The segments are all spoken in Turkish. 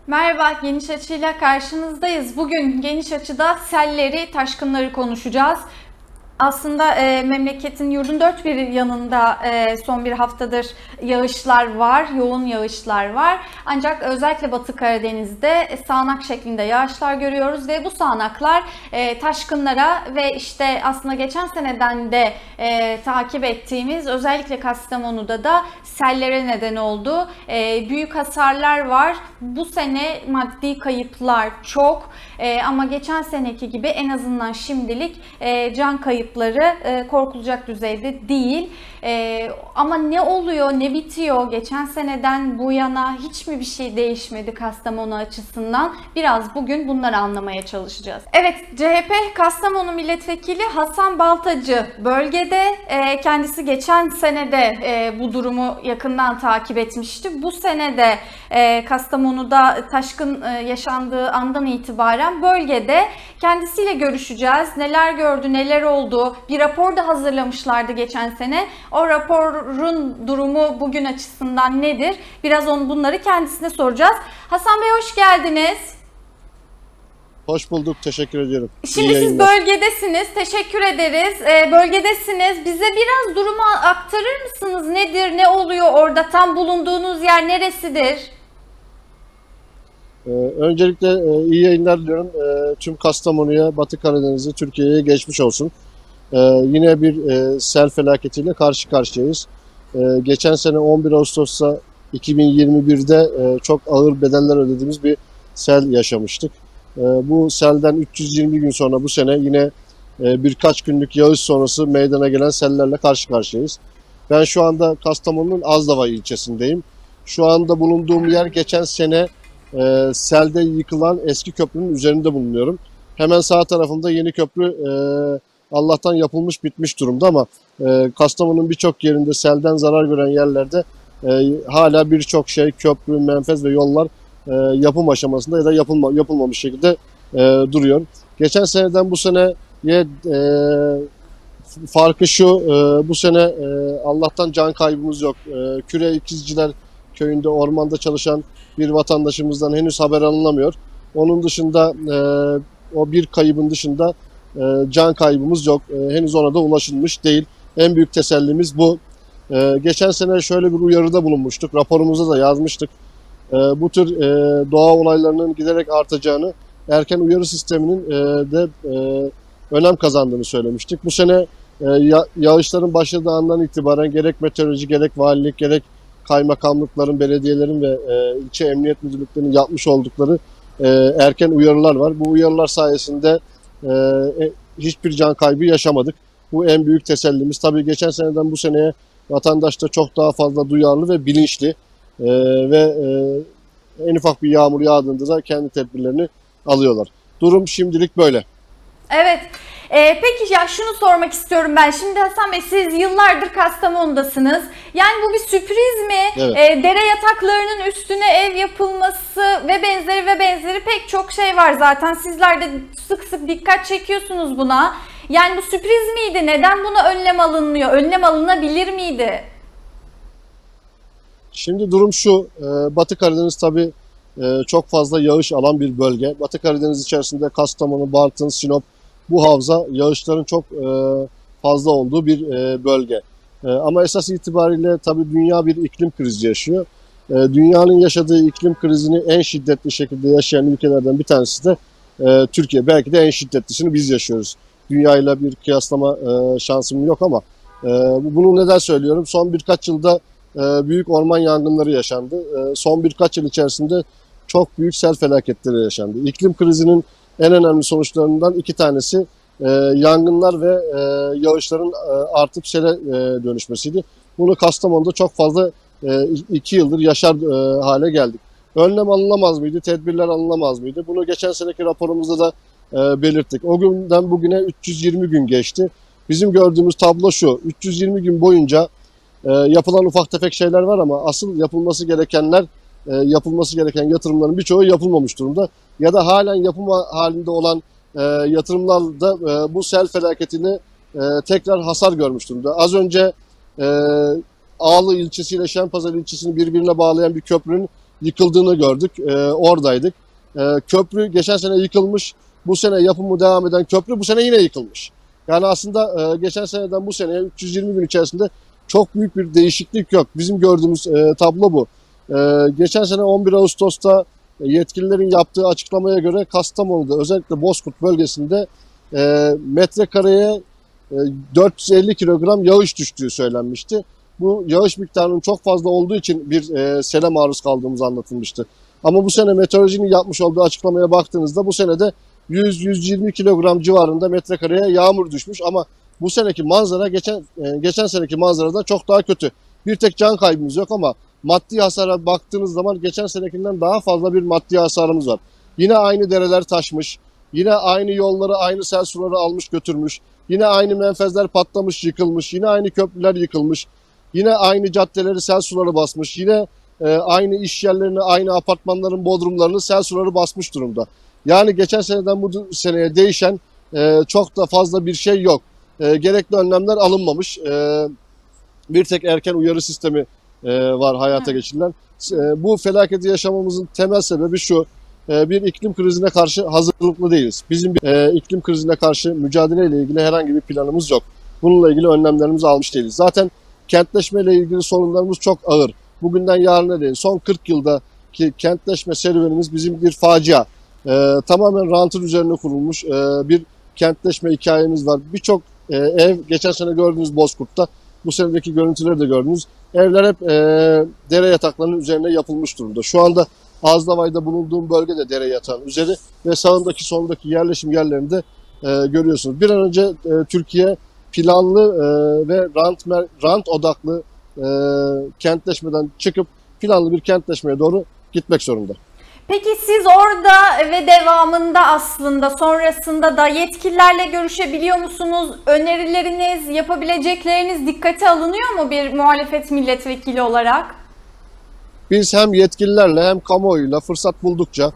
Merhaba, Geniş Açı'yla karşınızdayız. Bugün Geniş Açı'da selleri, taşkınları konuşacağız. Aslında memleketin yurdun dört bir yanında son bir haftadır yağışlar var, yoğun yağışlar var. Ancak özellikle Batı Karadeniz'de sağanak şeklinde yağışlar görüyoruz ve bu sağanaklar taşkınlara ve işte aslında geçen seneden de takip ettiğimiz özellikle Kastamonu'da da sellere neden oldu. Büyük hasarlar var. Bu sene maddi kayıplar çok ama geçen seneki gibi en azından şimdilik can kayıpları korkulacak düzeyde değil. Ama ne oluyor, ne bitiyor? Geçen seneden bu yana hiç mi bir şey değişmedi Kastamonu açısından? Biraz bugün bunları anlamaya çalışacağız. Evet, CHP Kastamonu Milletvekili Hasan Baltacı bölgede. Kendisi geçen sene de bu durumu yakından takip etmişti. Bu sene de Kastamonu'da taşkın yaşandığı andan itibaren bölgede kendisiyle görüşeceğiz. Neler gördü, neler oldu? Bir rapor da hazırlamışlardı geçen sene. O raporun durumu bugün açısından nedir? Biraz bunları kendisine soracağız. Hasan Bey hoş geldiniz. Hoş bulduk, teşekkür ediyorum. Şimdi siz bölgedesiniz, teşekkür ederiz. Bölgedesiniz, bize biraz durumu aktarır mısınız? Nedir, ne oluyor orada? Tam bulunduğunuz yer neresidir? Öncelikle iyi yayınlar diliyorum. Tüm Kastamonu'ya, Batı Karadeniz'e, Türkiye'ye geçmiş olsun. Yine bir sel felaketiyle karşı karşıyayız. Geçen sene 11 Ağustos'ta 2021'de çok ağır bedeller ödediğimiz bir sel yaşamıştık. Bu selden 320 gün sonra bu sene yine birkaç günlük yağış sonrası meydana gelen sellerle karşı karşıyayız. Ben şu anda Kastamonu'nun Azdava ilçesindeyim. Şu anda bulunduğum yer geçen sene selde yıkılan eski köprünün üzerinde bulunuyorum. Hemen sağ tarafımda yeni köprü Allah'tan yapılmış bitmiş durumda ama Kastamonu'nun birçok yerinde selden zarar gören yerlerde hala birçok şey köprü, menfez ve yollar yapım aşamasında ya da yapılmamış şekilde duruyor. Geçen seneden bu seneye farkı şu, bu sene Allah'tan can kaybımız yok. Küre İkizciler köyünde ormanda çalışan bir vatandaşımızdan henüz haber alınamıyor. Onun dışında o bir kaybın dışında can kaybımız yok. Henüz ona da ulaşılmış değil. En büyük tesellimiz bu. Geçen sene şöyle bir uyarıda bulunmuştuk. Raporumuzda da yazmıştık. Bu tür doğa olaylarının giderek artacağını, erken uyarı sisteminin de önem kazandığını söylemiştik. Bu sene yağışların başladığı andan itibaren gerek meteoroloji, gerek valilik, gerek kaymakamlıkların, belediyelerin ve ilçe emniyet müdürlüklerinin yapmış oldukları erken uyarılar var. Bu uyarılar sayesinde hiçbir can kaybı yaşamadık. Bu en büyük tesellimiz. Tabii geçen seneden bu seneye vatandaş da çok daha fazla duyarlı ve bilinçli ve en ufak bir yağmur yağdığında da kendi tedbirlerini alıyorlar. Durum şimdilik böyle. Evet. Peki ya şunu sormak istiyorum ben. Şimdi Hasan Bey siz yıllardır Kastamonu'dasınız. Yani bu bir sürpriz mi? Evet. Dere yataklarının üstüne ev yapılması ve benzeri pek çok şey var zaten. Sizler de sık sık dikkat çekiyorsunuz buna. Yani bu sürpriz miydi? Neden buna önlem alınmıyor? Önlem alınabilir miydi? Şimdi durum şu, Batı Karadeniz tabii çok fazla yağış alan bir bölge. Batı Karadeniz içerisinde Kastamonu, Bartın, Sinop bu havza yağışların çok fazla olduğu bir bölge. Ama esas itibariyle tabii dünya bir iklim krizi yaşıyor. Dünyanın yaşadığı iklim krizini en şiddetli şekilde yaşayan ülkelerden bir tanesi de Türkiye. Belki de en şiddetlisini biz yaşıyoruz. Dünyayla bir kıyaslama şansım yok ama bunu neden söylüyorum? Son birkaç yılda büyük orman yangınları yaşandı. Son birkaç yıl içerisinde çok büyük sel felaketleri yaşandı. İklim krizinin en önemli sonuçlarından iki tanesi yangınlar ve yağışların artıp sele dönüşmesiydi. Bunu Kastamonu'da çok fazla 2 yıldır yaşar hale geldik. Önlem alınamaz mıydı? Tedbirler alınamaz mıydı? Bunu geçen seneki raporumuzda da belirttik. O günden bugüne 320 gün geçti. Bizim gördüğümüz tablo şu. 320 gün boyunca yapılan ufak tefek şeyler var ama asıl yapılması gerekenler, yapılması gereken yatırımların birçoğu yapılmamış durumda. Ya da halen yapım halinde olan yatırımlar da bu sel felaketini tekrar hasar görmüş durumda. Az önce Ağlı ilçesiyle Şenpazarı ilçesini birbirine bağlayan bir köprünün yıkıldığını gördük. Oradaydık. Köprü geçen sene yıkılmış. Bu sene yapımı devam eden köprü bu sene yine yıkılmış. Yani aslında geçen seneden bu seneye 320 gün içerisinde çok büyük bir değişiklik yok. Bizim gördüğümüz tablo bu. Geçen sene 11 Ağustos'ta yetkililerin yaptığı açıklamaya göre Kastamonu'da özellikle Bozkurt bölgesinde metrekareye 450 kilogram yağış düştüğü söylenmişti. Bu yağış miktarının çok fazla olduğu için bir sele maruz kaldığımız anlatılmıştı. Ama bu sene meteorolojinin yapmış olduğu açıklamaya baktığınızda bu sene de 100-120 kilogram civarında metrekareye yağmur düşmüş ama bu seneki manzara geçen seneki manzaradan çok daha kötü. Bir tek can kaybımız yok ama maddi hasara baktığınız zaman geçen senekinden daha fazla bir maddi hasarımız var. Yine aynı dereler taşmış, yine aynı yolları, aynı sel suları almış götürmüş, yine aynı menfezler patlamış, yıkılmış, yine aynı köprüler yıkılmış, yine aynı caddeleri sel suları basmış, yine aynı iş yerlerini, aynı apartmanların bodrumlarını sel suları basmış durumda. Yani geçen seneden bu seneye değişen çok da fazla bir şey yok. Gerekli önlemler alınmamış. Bir tek erken uyarı sistemi var hayata geçirilen. Bu felaketi yaşamamızın temel sebebi şu. Bir iklim krizine karşı hazırlıklı değiliz. Bizim bir iklim krizine karşı mücadeleyle ilgili herhangi bir planımız yok. Bununla ilgili önlemlerimizi almış değiliz. Zaten kentleşmeyle ilgili sorunlarımız çok ağır. Bugünden yarına değil. Son 40 yıldaki kentleşme serüvenimiz bizim bir facia. Tamamen rantın üzerine kurulmuş bir kentleşme hikayemiz var. Birçok ev geçen sene gördüğünüz Bozkurt'ta, bu senedeki görüntüleri de gördünüz. Evler hep dere yataklarının üzerine yapılmış durumda. Şu anda Azdavay'da bulunduğum bölge de dere yatağının üzeri ve sağındaki solundaki yerleşim yerlerinde görüyorsunuz. Bir an önce Türkiye planlı ve rant odaklı kentleşmeden çıkıp planlı bir kentleşmeye doğru gitmek zorunda. Peki siz orada ve devamında aslında sonrasında da yetkililerle görüşebiliyor musunuz? Önerileriniz, yapabilecekleriniz dikkate alınıyor mu bir muhalefet milletvekili olarak? Biz hem yetkililerle hem kamuoyuyla fırsat buldukça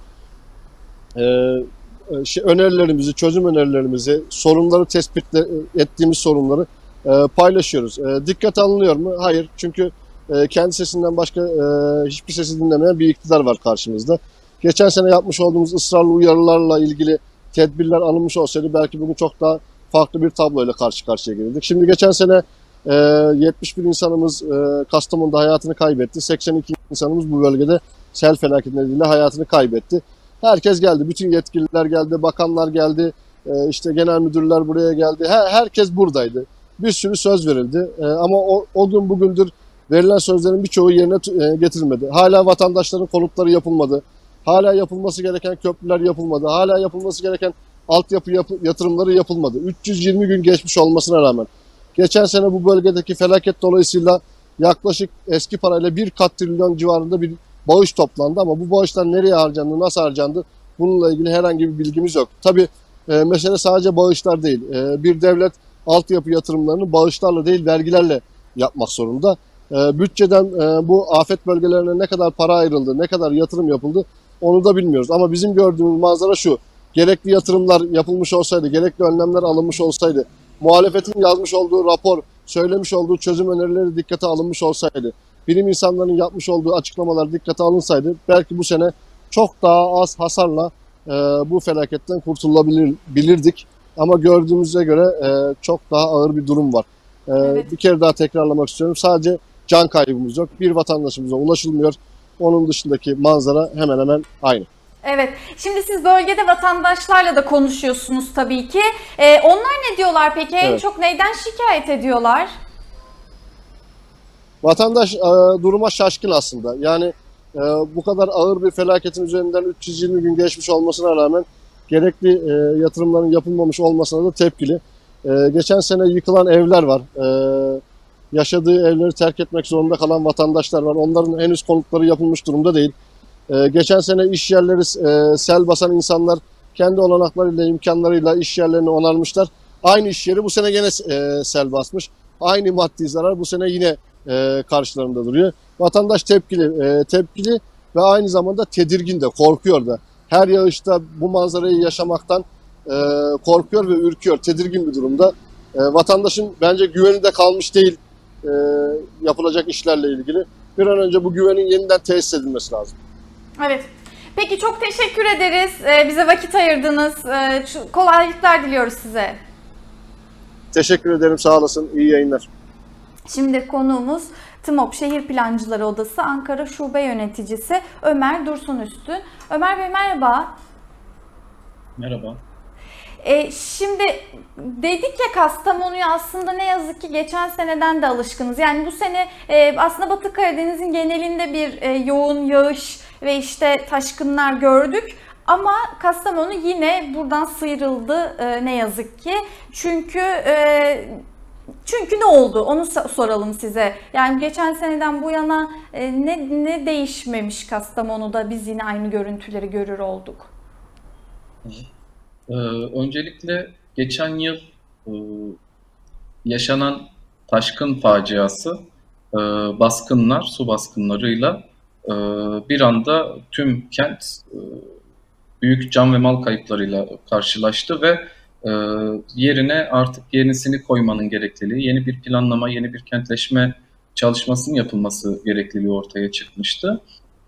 önerilerimizi, çözüm önerilerimizi, sorunları tespit ettiğimiz sorunları paylaşıyoruz. Dikkate alınıyor mu? Hayır. Çünkü kendi sesinden başka hiçbir sesi dinlemeyen bir iktidar var karşımızda. Geçen sene yapmış olduğumuz ısrarlı uyarılarla ilgili tedbirler alınmış olsaydı belki bugün çok daha farklı bir tabloyla karşı karşıya gelirdik. Şimdi geçen sene 71 insanımız Kastamonu'da hayatını kaybetti. 82 insanımız bu bölgede sel felaketi nedeniyle hayatını kaybetti. Herkes geldi. Bütün yetkililer geldi, bakanlar geldi, işte genel müdürler buraya geldi. Herkes buradaydı. Bir sürü söz verildi. Ama o gün bugündür verilen sözlerin birçoğu yerine getirilmedi. Hala vatandaşların konutları yapılmadı. Hala yapılması gereken köprüler yapılmadı. Hala yapılması gereken altyapı yatırımları yapılmadı. 320 gün geçmiş olmasına rağmen. Geçen sene bu bölgedeki felaket dolayısıyla yaklaşık eski parayla 1 trilyon civarında bir bağış toplandı ama bu bağışlar nereye harcandı, nasıl harcandı bununla ilgili herhangi bir bilgimiz yok. Tabii mesele sadece bağışlar değil. Bir devlet altyapı yatırımlarını bağışlarla değil vergilerle yapmak zorunda. Bütçeden bu afet bölgelerine ne kadar para ayrıldı, ne kadar yatırım yapıldı onu da bilmiyoruz. Ama bizim gördüğümüz manzara şu: gerekli yatırımlar yapılmış olsaydı, gerekli önlemler alınmış olsaydı, muhalefetin yazmış olduğu rapor, söylemiş olduğu çözüm önerileri dikkate alınmış olsaydı, bilim insanlarının yapmış olduğu açıklamalar dikkate alınsaydı belki bu sene çok daha az hasarla bu felaketten kurtulabilirdik. Ama gördüğümüze göre çok daha ağır bir durum var. Evet. Bir kere daha tekrarlamak istiyorum. Sadece can kaybımız yok. Bir vatandaşımıza ulaşılmıyor. Onun dışındaki manzara hemen hemen aynı. Evet. Şimdi siz bölgede vatandaşlarla da konuşuyorsunuz tabii ki. Onlar ne diyorlar peki? En Evet. çok neyden şikayet ediyorlar? Vatandaş duruma şaşkın aslında. Yani bu kadar ağır bir felaketin üzerinden 320 gün geçmiş olmasına rağmen gerekli yatırımların yapılmamış olmasına da tepkili. Geçen sene yıkılan evler var. Yaşadığı evleri terk etmek zorunda kalan vatandaşlar var. Onların henüz konutları yapılmış durumda değil. Geçen sene iş yerleri sel basan insanlar kendi olanaklarıyla, imkanlarıyla iş yerlerini onarmışlar. Aynı iş yeri bu sene gene sel basmış. Aynı maddi zarar bu sene yine karşılarında duruyor. Vatandaş tepkili ve aynı zamanda tedirgin de, korkuyor da. Her yağışta bu manzarayı yaşamaktan korkuyor ve ürküyor, tedirgin bir durumda. Vatandaşın bence güveni de kalmış değil yapılacak işlerle ilgili. Bir an önce bu güvenin yeniden tesis edilmesi lazım. Evet. Peki çok teşekkür ederiz. Bize vakit ayırdınız. Kolaylıklar diliyoruz size. Teşekkür ederim, sağ olasın. İyi yayınlar. Şimdi konuğumuz TMOB Şehir Plancıları Odası Ankara Şube Yöneticisi Ömer Dursunüstün. Ömer Bey merhaba. Merhaba. Şimdi dedik ya, Kastamonu'ya aslında ne yazık ki geçen seneden de alışkınız. Yani bu sene aslında Batı Karadeniz'in genelinde bir yoğun yağış ve işte taşkınlar gördük. Ama Kastamonu yine buradan sıyrıldı ne yazık ki. Çünkü ne oldu? Onu soralım size. Yani geçen seneden bu yana ne değişmemiş Kastamonu'da, biz yine aynı görüntüleri görür olduk. Öncelikle geçen yıl yaşanan taşkın faciası, baskınlar, su baskınlarıyla bir anda tüm kent büyük can ve mal kayıplarıyla karşılaştı ve yerine artık yenisini koymanın gerekliliği, yeni bir planlama, yeni bir kentleşme çalışmasının yapılması gerekliliği ortaya çıkmıştı.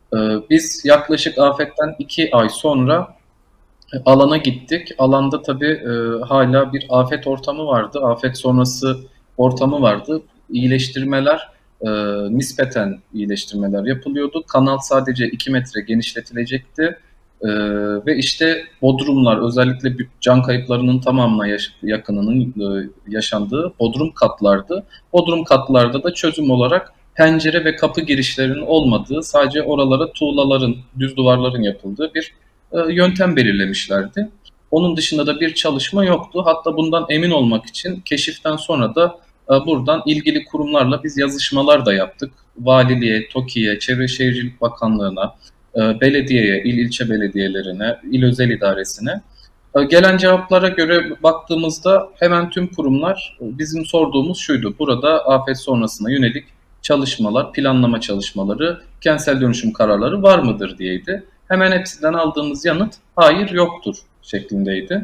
Biz yaklaşık afetten 2 ay sonra alana gittik. Alanda tabii hala bir afet ortamı vardı. Afet sonrası ortamı vardı. İyileştirmeler, nispeten iyileştirmeler yapılıyordu. Kanal sadece 2 metre genişletilecekti. Ve işte bodrumlar, özellikle can kayıplarının tamamına yakınının yaşandığı bodrum katlardı. Bodrum katlarda da çözüm olarak pencere ve kapı girişlerinin olmadığı, sadece oralara tuğlaların, düz duvarların yapıldığı bir yöntem belirlemişlerdi. Onun dışında da bir çalışma yoktu. Hatta bundan emin olmak için keşiften sonra da buradan ilgili kurumlarla biz yazışmalar da yaptık. Valiliğe, TOKİ'ye, Çevre Şehircilik Bakanlığı'na, belediyeye, ilçe belediyelerine, il özel idaresine. Gelen cevaplara göre baktığımızda hemen tüm kurumlar bizim sorduğumuz şuydu: burada afet sonrasına yönelik çalışmalar, planlama çalışmaları, kentsel dönüşüm kararları var mıdır diyeydi. Hemen hepsinden aldığımız yanıt hayır, yoktur şeklindeydi.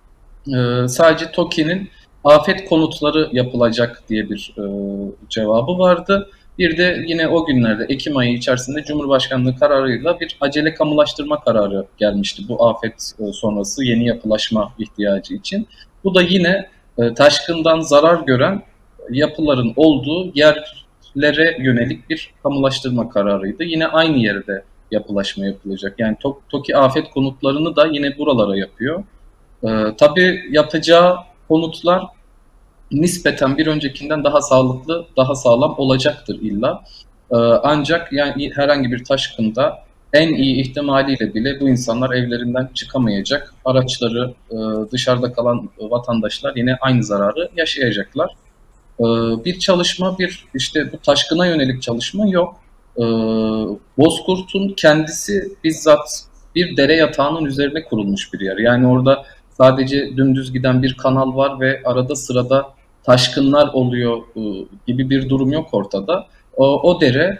Sadece TOKİ'nin afet konutları yapılacak diye bir cevabı vardı. Bir de yine o günlerde Ekim ayı içerisinde Cumhurbaşkanlığı kararıyla bir acele kamulaştırma kararı gelmişti bu afet sonrası yeni yapılaşma ihtiyacı için. Bu da yine taşkından zarar gören yapıların olduğu yerlere yönelik bir kamulaştırma kararıydı. Yine aynı yerde yapılaşma yapılacak. Yani TOKİ afet konutlarını da yine buralara yapıyor. Tabii yapacağı konutlar nispeten bir öncekinden daha sağlıklı, daha sağlam olacaktır illa. Ancak yani herhangi bir taşkında en iyi ihtimaliyle bile bu insanlar evlerinden çıkamayacak. Araçları, dışarıda kalan vatandaşlar yine aynı zararı yaşayacaklar. Bir çalışma, işte bu taşkına yönelik çalışma yok. Bozkurt'un kendisi bizzat bir dere yatağının üzerine kurulmuş bir yer. Yani orada sadece dümdüz giden bir kanal var ve arada sırada taşkınlar oluyor gibi bir durum yok ortada. O dere,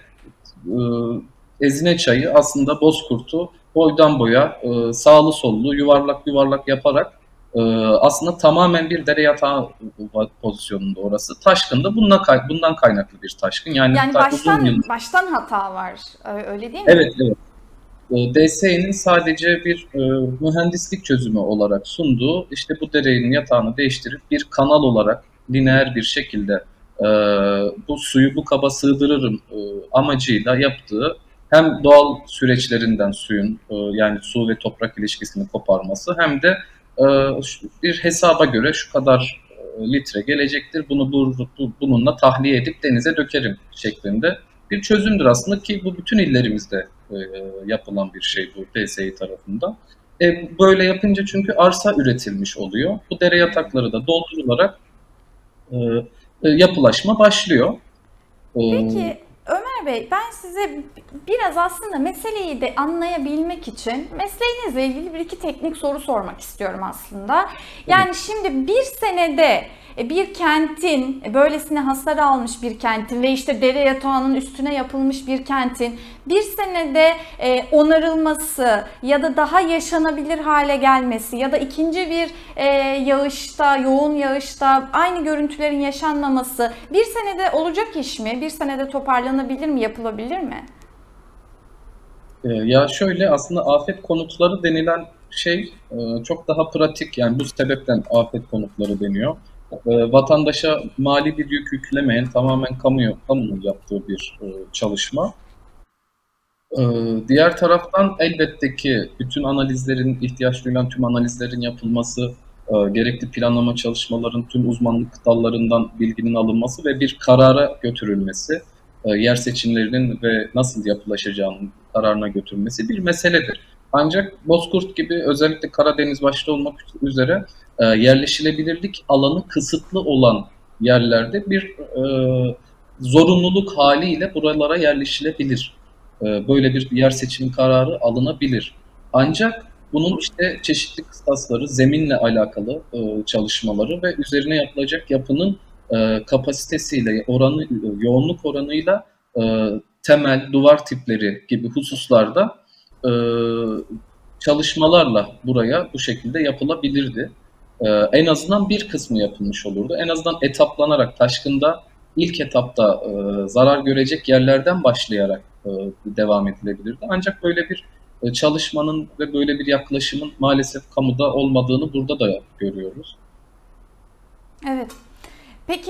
Ezine Çayı aslında Bozkurt'u boydan boya sağlı sollu yuvarlak yuvarlak yaparak aslında tamamen bir dere yatağı pozisyonunda orası. Taşkın da bundan kaynaklı bir taşkın. Yani baştan hata var, öyle değil mi? Evet, evet. DSE'nin sadece bir mühendislik çözümü olarak sunduğu, işte bu derenin yatağını değiştirip bir kanal olarak lineer bir şekilde bu suyu bu kaba sığdırırım amacıyla yaptığı, hem doğal süreçlerinden suyun yani su ve toprak ilişkisini koparması, hem de bir hesaba göre şu kadar litre gelecektir, bununla tahliye edip denize dökerim şeklinde bir çözümdür aslında, ki bu bütün illerimizde yapılan bir şey bu DSİ tarafından. Böyle yapınca çünkü arsa üretilmiş oluyor. Bu dere yatakları da doldurularak yapılaşma başlıyor. Peki Ömer Bey, ben size biraz aslında meseleyi de anlayabilmek için mesleğinizle ilgili bir iki teknik soru sormak istiyorum aslında. Yani şimdi bir senede bir kentin, böylesine hasar almış bir kentin ve işte dere yatağının üstüne yapılmış bir kentin bir senede onarılması ya da daha yaşanabilir hale gelmesi ya da ikinci bir yağışta, yoğun yağışta aynı görüntülerin yaşanmaması bir senede olacak iş mi? Bir senede toparlanabilir mi, yapılabilir mi? Ya şöyle, aslında afet konutları denilen şey çok daha pratik. Yani bu sebepten afet konutları deniyor. Vatandaşa mali bir yük yüklemeyen, tamamen kamunun yaptığı bir çalışma. Diğer taraftan elbette ki bütün analizlerin, ihtiyaç duyulan tüm analizlerin yapılması, gerekli planlama çalışmaların tüm uzmanlık dallarından bilginin alınması ve bir karara götürülmesi, yer seçimlerinin ve nasıl yapılaşacağının kararına götürülmesi bir meseledir. Ancak Bozkurt gibi, özellikle Karadeniz başta olmak üzere yerleşilebilirlik alanı kısıtlı olan yerlerde bir zorunluluk haliyle buralara yerleşilebilir. Böyle bir yer seçimi kararı alınabilir. Ancak bunun işte çeşitli kıstasları, zeminle alakalı çalışmaları ve üzerine yapılacak yapının kapasitesiyle, yoğunluk oranıyla temel, duvar tipleri gibi hususlarda e, çalışmalarla buraya bu şekilde yapılabilirdi. En azından bir kısmı yapılmış olurdu. En azından etaplanarak, taşkında ilk etapta zarar görecek yerlerden başlayarak devam edilebilirdi. Ancak böyle bir çalışmanın ve böyle bir yaklaşımın maalesef kamuda olmadığını burada da görüyoruz. Evet. Peki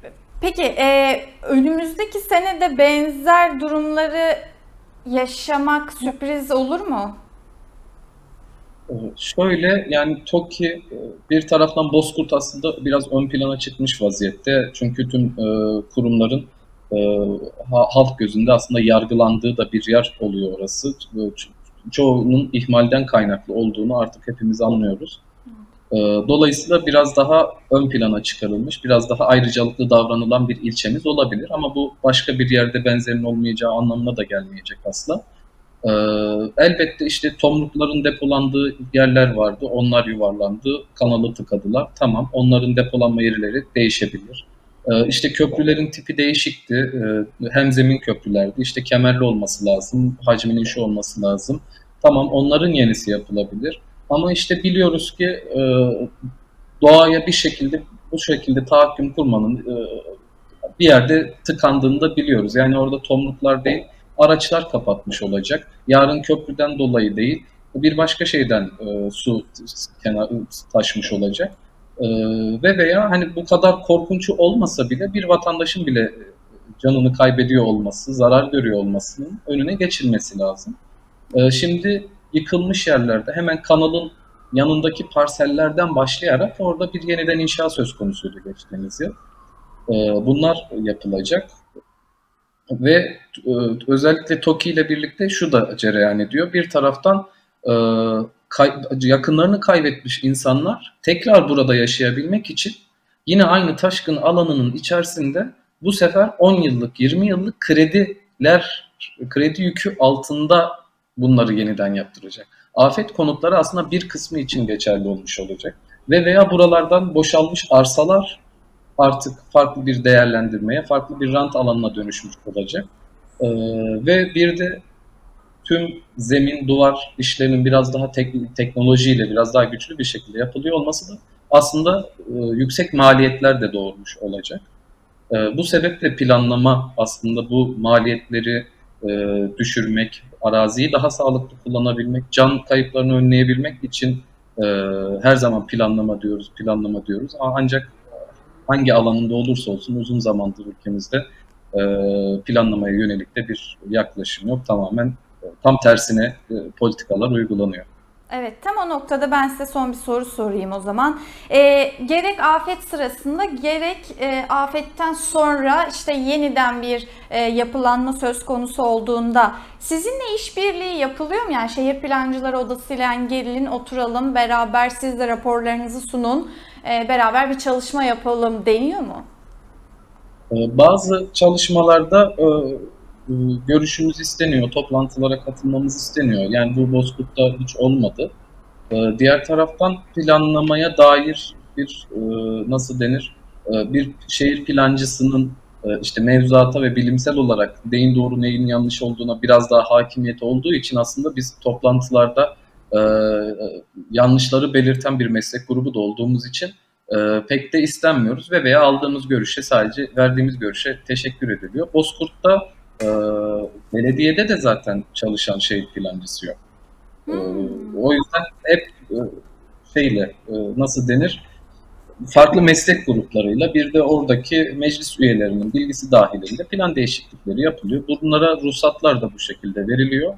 önümüzdeki sene de benzer durumları yaşamak sürpriz olur mu? Şöyle, yani TOKİ bir taraftan, Bozkurt aslında biraz ön plana çıkmış vaziyette. Çünkü tüm kurumların e, halk gözünde aslında yargılandığı da bir yer oluyor orası. Çoğunun ihmalden kaynaklı olduğunu artık hepimiz anlıyoruz. Dolayısıyla biraz daha ön plana çıkarılmış, biraz daha ayrıcalıklı davranılan bir ilçemiz olabilir. Ama bu başka bir yerde benzerinin olmayacağı anlamına da gelmeyecek asla. Ee, Elbette işte tomrukların depolandığı yerler vardı. Onlar yuvarlandı, kanalı tıkadılar. Tamam, onların depolanma yerleri değişebilir. İşte köprülerin tipi değişikti. Hemzemin köprülerdi. İşte kemerli olması lazım, hacminin şu olması lazım. Tamam, onların yenisi yapılabilir. Ama işte biliyoruz ki doğaya bir şekilde, bu şekilde tahakküm kurmanın bir yerde tıkandığını da biliyoruz. Yani orada tomruklar değil, araçlar kapatmış olacak. Yarın köprüden dolayı değil, bir başka şeyden su taşmış olacak. Ve veya hani bu kadar korkunç olmasa bile bir vatandaşın bile canını kaybediyor olması, zarar görüyor olmasının önüne geçilmesi lazım. Şimdi yıkılmış yerlerde hemen kanalın yanındaki parsellerden başlayarak orada bir yeniden inşa söz konusuydu geçtiğimiz yıl. Bunlar yapılacak. Ve özellikle TOKİ ile birlikte şu da cereyan ediyor. Bir taraftan e, yakınlarını kaybetmiş insanlar tekrar burada yaşayabilmek için yine aynı taşkın alanının içerisinde bu sefer 10 yıllık, 20 yıllık kredi yükü altında bunları yeniden yaptıracak. Afet konutları aslında bir kısmı için geçerli olmuş olacak. Ve veya buralardan boşalmış arsalar artık farklı bir değerlendirmeye, farklı bir rant alanına dönüşmüş olacak. Ve bir de tüm zemin, duvar işlerinin biraz daha teknolojiyle, biraz daha güçlü bir şekilde yapılıyor olması da aslında yüksek maliyetler de doğurmuş olacak. Bu sebeple planlama aslında bu maliyetleri düşürmek, araziyi daha sağlıklı kullanabilmek, can kayıplarını önleyebilmek için her zaman planlama diyoruz, planlama diyoruz. Ancak hangi alanında olursa olsun uzun zamandır ülkemizde planlamaya yönelik de bir yaklaşım yok. Tamamen tam tersine politikalar uygulanıyor. Evet, tam o noktada ben size son bir soru sorayım o zaman. Gerek afet sırasında gerek afetten sonra işte yeniden bir yapılanma söz konusu olduğunda sizinle işbirliği yapılıyor mu? Yani şehir plancıları odasıyla yani gelin oturalım beraber, siz de raporlarınızı sunun, beraber bir çalışma yapalım deniyor mu? Bazı çalışmalarda görüşümüz isteniyor, toplantılara katılmamız isteniyor. Yani bu Bozkurt'ta hiç olmadı. Diğer taraftan planlamaya dair bir nasıl denir, bir şehir plancısının işte mevzuata ve bilimsel olarak neyin doğru neyin yanlış olduğuna biraz daha hakimiyeti olduğu için aslında biz toplantılarda e, yanlışları belirten bir meslek grubu da olduğumuz için pek de istenmiyoruz ve veya aldığımız görüşe, sadece verdiğimiz görüşe teşekkür ediliyor. Bozkurt'ta Belediyede de zaten çalışan şehir plancısı yok. O yüzden hep nasıl denir, farklı meslek gruplarıyla bir de oradaki meclis üyelerinin bilgisi dahilinde plan değişiklikleri yapılıyor. Bunlara ruhsatlar da bu şekilde veriliyor.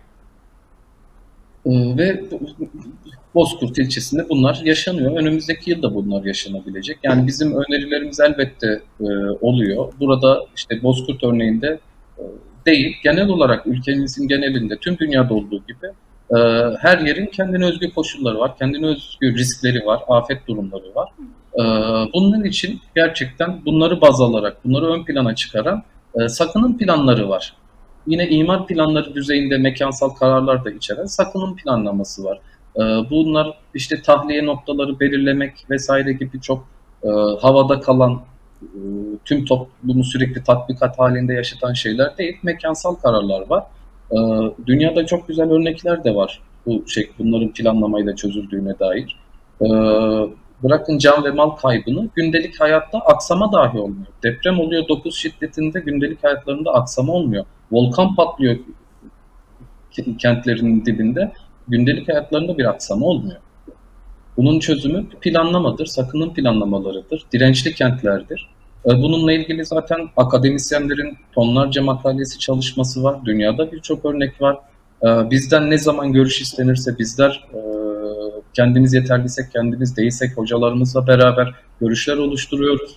Ve Bozkurt ilçesinde bunlar yaşanıyor. Önümüzdeki yıl da bunlar yaşanabilecek. Yani bizim önerilerimiz elbette oluyor. Burada işte Bozkurt örneğinde değil, genel olarak ülkemizin genelinde tüm dünyada olduğu gibi her yerin kendine özgü koşulları var, kendine özgü riskleri var, afet durumları var. Bunun için gerçekten bunları baz alarak, bunları ön plana çıkaran sakınım planları var. Yine imar planları düzeyinde mekansal kararlar da içeren sakınım planlaması var. Bunlar işte tahliye noktaları belirlemek vesaire gibi çok havada kalan, tüm toplumu sürekli tatbikat halinde yaşatan şeyler değil, mekansal kararlar var. Dünyada çok güzel örnekler de var bunların planlamayla çözüldüğüne dair. Bırakın can ve mal kaybını, gündelik hayatta aksama dahi olmuyor. Deprem oluyor 9 şiddetinde, gündelik hayatlarında aksama olmuyor. Volkan patlıyor kentlerin dibinde, gündelik hayatlarında bir aksama olmuyor. Bunun çözümü planlamadır, sakınım planlamalarıdır, dirençli kentlerdir. Bununla ilgili zaten akademisyenlerin tonlarca makalesi, çalışması var. Dünyada birçok örnek var. Bizden ne zaman görüş istenirse bizler kendimiz yeterliysek, kendimiz değilsek hocalarımızla beraber görüşler oluşturuyoruz.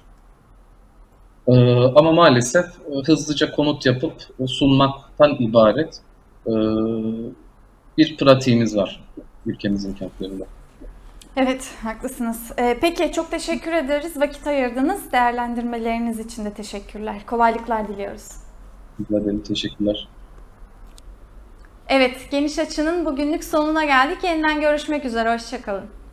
Ama maalesef hızlıca konut yapıp sunmaktan ibaret bir pratiğimiz var ülkemizin kentlerinde. Evet, haklısınız. Peki, çok teşekkür ederiz. Vakit ayırdınız. Değerlendirmeleriniz için de teşekkürler. Kolaylıklar diliyoruz. Sizlerle teşekkürler. Evet, Geniş Açı'nın bugünlük sonuna geldik. Yeniden görüşmek üzere. Hoşça kalın.